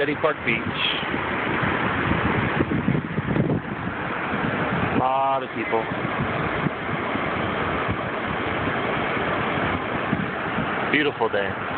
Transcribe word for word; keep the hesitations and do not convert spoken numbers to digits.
Jetty Park Beach. A lot of people. Beautiful day.